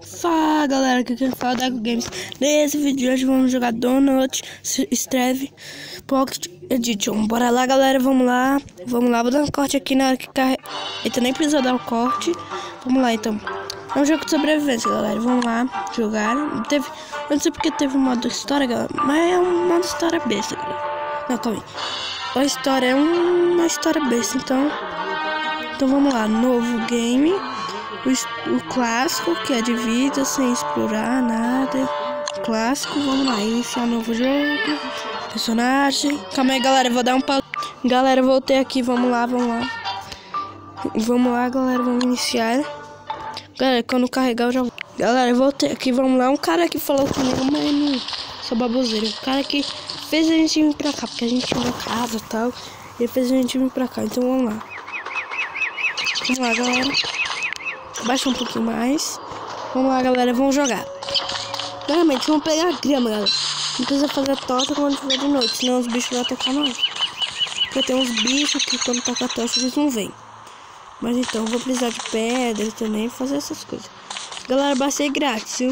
Fala galera, aqui quem fala é Dago Games. Nesse vídeo de hoje vamos jogar Donut Streve Pocket Edition. Bora lá galera, vamos lá, vou dar um corte aqui na hora que carrega. Eita, nem precisa dar o corte. Vamos lá então. É um jogo de sobrevivência galera, vamos lá jogar. Eu não sei porque teve um modo história galera, mas é um modo história besta galera. Não, calma aí. A história é uma história besta, então vamos lá, novo game. O clássico, que é de vida, sem explorar nada. Clássico, vamos lá, iniciar novo jogo. Personagem. Calma aí, galera, eu vou dar um pau. Galera, voltei aqui, vamos lá. Vamos lá, galera, vamos iniciar. Galera, quando carregar eu já vou. Galera, eu voltei aqui, vamos lá. Um cara que falou comigo, mas não sou baboseiro. O cara que fez a gente vir pra cá, porque a gente tinha uma casa e tal. Ele fez a gente vir pra cá, então vamos lá. Vamos lá, galera. Baixa um pouquinho mais. Vamos lá, galera, vamos jogar. Realmente, vamos pegar a grama, galera. Não precisa fazer tocha quando tiver de noite, senão os bichos vão atacar nós. Porque tem uns bichos que quando toca a tocha eles não vêm. Mas então, vou precisar de pedra também, fazer essas coisas. Galera, baixei grátis, viu?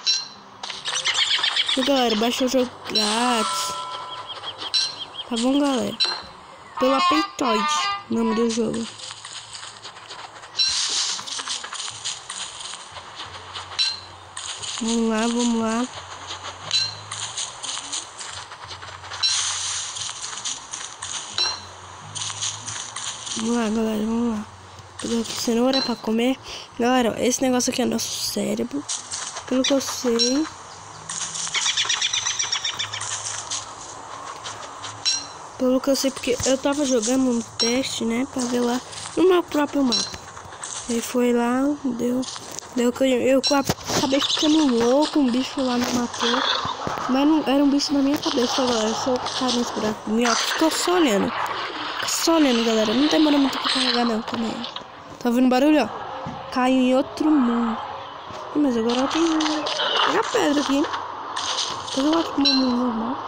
E, galera, baixei o jogo grátis. Tá bom, galera? Pela Peitoid, o nome do jogo. Vamos lá. Vamos lá, galera, vamos lá. Pegar aqui cenoura pra comer. Galera, esse negócio aqui é nosso cérebro. Pelo que eu sei. Porque eu tava jogando um teste, né? Pra ver lá no meu próprio mapa. Aí foi lá, deu que eu acabei ficando louco, um bicho lá me matou. Mas não era um bicho na minha cabeça, galera. Se eu cair nesse buraco, minhoca ficou só olhando. Galera. Não demora muito pra carregar, não. Calma aí. Tá ouvindo barulho, ó? Caiu em outro mundo. Mas agora eu tenho que pegar pedra aqui, hein? Depois eu acho que o meu mundo normal.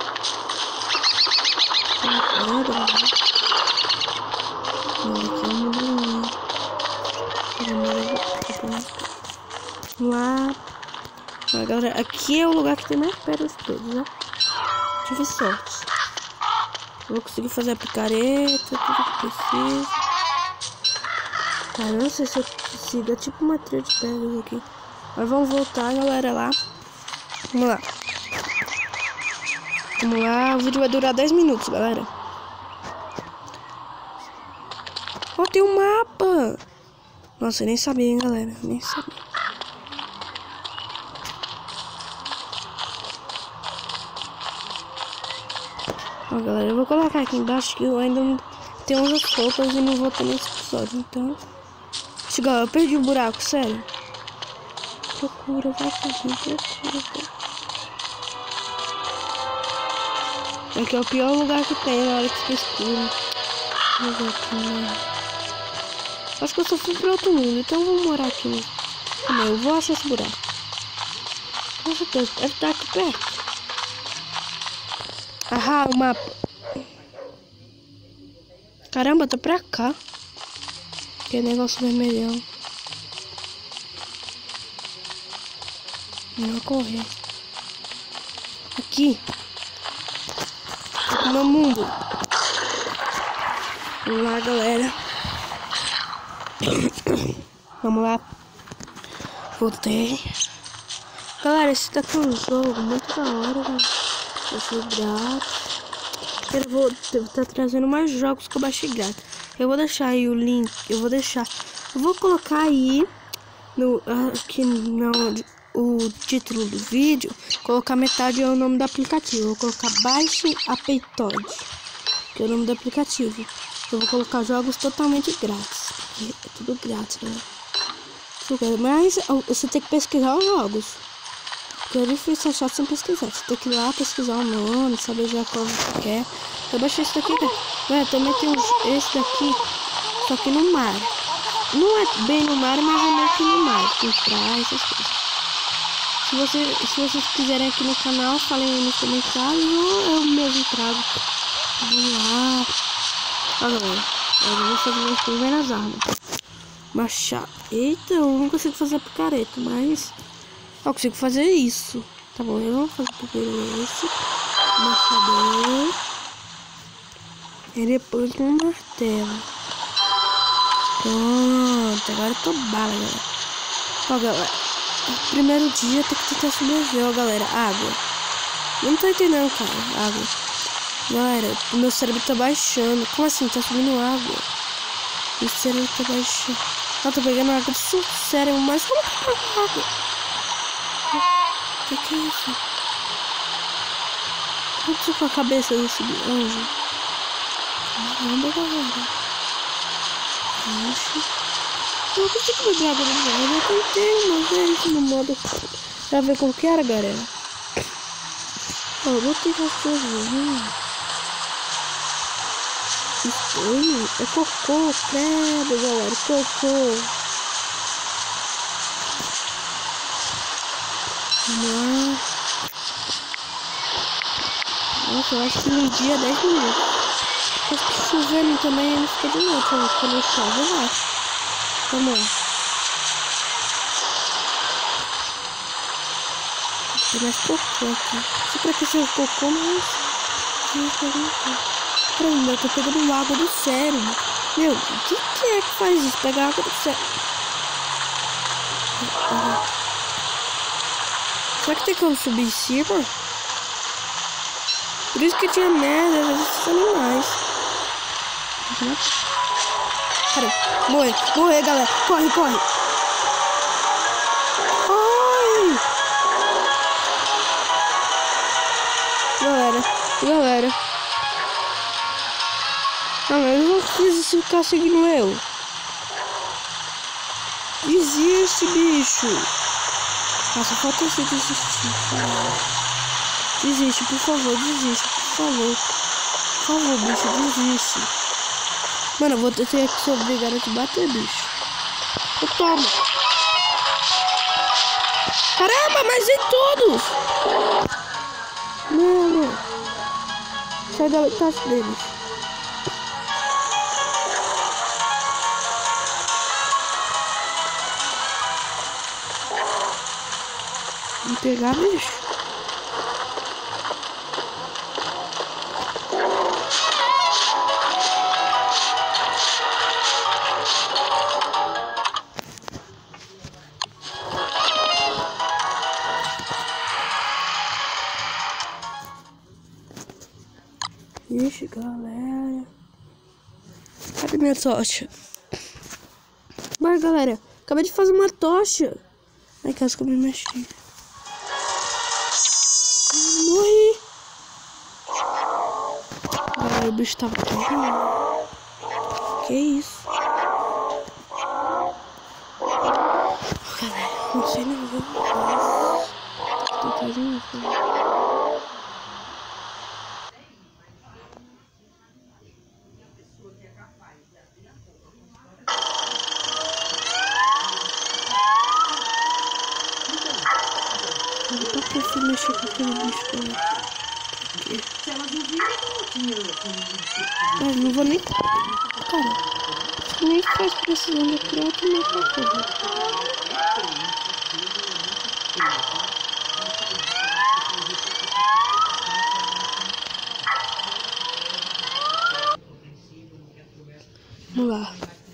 Pedra, né? Olha aqui é um mundo. Vamos lá. Galera, aqui é o lugar que tem mais pedras todas, né? Tive sorte. Vou conseguir fazer a picareta, tudo que preciso. Tá, eu não sei se eu consigo. É tipo uma trilha de pedras aqui. Mas vamos voltar, galera, lá. Vamos lá, o vídeo vai durar 10 minutos, galera. Ó, tem um mapa. Nossa, eu nem sabia, hein, galera. Nem sabia. Ó, galera, eu vou colocar aqui embaixo que eu ainda não tenho umas roupas e não vou ter nesse episódio. Então, galera, eu perdi o buraco, sério. Procura. Aqui é o pior lugar que tem na hora que fica escuro. Vamos ver aqui, né? Acho que eu só fui para outro mundo, então eu vou morar aqui mesmo. Eu vou achar esse buraco. Com certeza, deve estar aqui perto. Ah, o mapa. Caramba, tá pra cá. Que negócio vermelhão. Não vou correr. Aqui. No mundo. Vamos lá, galera. Vamos lá. Voltei. Galera, esse daqui é um jogo muito da hora, velho. Eu fui grátis. Eu vou estar trazendo mais jogos que eu baixei grátis. Eu vou deixar aí o link. Eu vou colocar aí o título do vídeo. Colocar metade é o nome do aplicativo. Eu vou colocar Baixe a Peitoid, que é o nome do aplicativo. Eu vou colocar jogos totalmente grátis. É tudo grátis, né? Mas você tem que pesquisar os jogos. Porque é difícil achar sem pesquisar. Você tem que ir lá pesquisar o nome, saber já qual você quer. Eu baixei esse daqui, cara. Também tem esse daqui, só que no mar. Não é bem no mar, mas é meio que no mar. Tem praia, essas coisas. Se vocês quiserem aqui no canal, falem aí nos comentários ou eu mesmo trago. Vamos lá. Olha, galera. Eu vou fazer minhas primeiras armas. Machado. Eita, eu não consigo fazer a picareta, mas Eu consigo fazer isso. Tá bom, eu vou fazer primeiro esse. Martelo. E depois um martelo. Pronto, agora eu tô bala, galera. Ó, galera. Primeiro dia tem que tentar sobreviver, ó, galera. Água. Não tô entendendo, cara. Água. Galera, o meu cérebro tá baixando. Como assim? Tá subindo água. Meu cérebro tá baixando. Eu tô pegando água do cérebro, mas como que eu pego água? Que é isso? O que com a cabeça desse anjo? Caramba, galera. Oxi. Eu não consigo beber água do mar. Eu tentei uma vez no modo pra ver como que era, galera. Ó, eu botei cachorro. Estranho. É cocô, credo, galera. Cocô. Nossa, eu acho que no dia 10 minutos. Mas que chovendo também ele fica de noite, ó. Quando chove, eu acho. Vamos lá. Tem mais cocô aqui. Não sei pra que seja cocô, mas... Caramba, eu tô pegando água do cérebro. Meu, o que é que faz isso? Pegar água do cérebro. Será que tem como subir em cima? Por isso que tinha merda desses animais. Caramba, morrer, galera. Corre. Ai! Galera. Não, eu não fiz ficar seguindo eu. Desiste, bicho. Nossa, falta você desistir. Desiste, por favor, desiste, por favor. Por favor, bicho, desiste. Mano, eu vou ter que ser obrigado a te bater, bicho. Toma. Caramba, mas em todos. Mano. Sai da metade deles. Vou pegar, bicho. Ixi, galera. Cadê minha tocha? Mas, galera, acabei de fazer uma tocha. Ai, que eu me mexi. Morri. Galera, o bicho tava caindo. Que isso? Galera, não sei não ver. Tô fazendo isso. Por que você mexeu com aquele bicho? Se elas não viram, mas não vou nem... Cara, nem faz precisão de criar outra coisa. Vamos lá.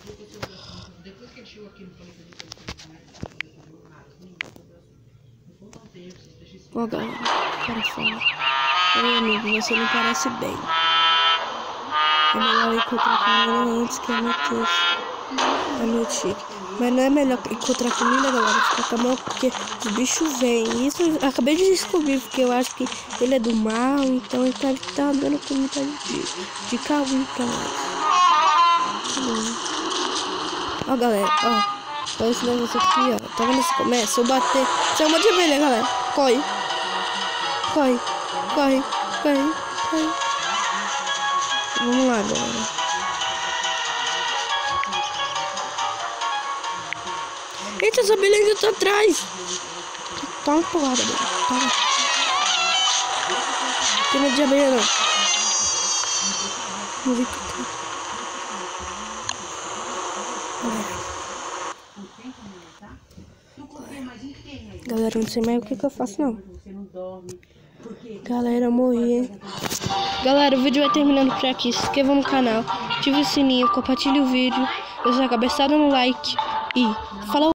Ó, galera, o cara fala: oi, amigo, você não parece bem. É melhor encontrar comida antes que a noite. Mas não é melhor encontrar comida, galera, ficar com a mão, porque os bichos vêm. Isso eu acabei de descobrir, porque eu acho que ele é do mal, então ele tá dando comida de calvín pra nós. Ó, galera, ó. Olha esse negócio aqui, ó. Tá vendo esse começo? Se eu bater... Você é uma de abelha, galera. Corre. Vamos lá, galera. Eita, essa abelha ainda tá atrás. Toma uma porrada, galera. Toma. Tem medo de abelha, não. Vou ver que Galera, não sei mais o que eu faço, não. Galera, eu morri. Galera, o vídeo vai terminando por aqui. Se inscreva no canal, ative o sininho, compartilhe o vídeo. Eu sou a cabeçada no like e falou!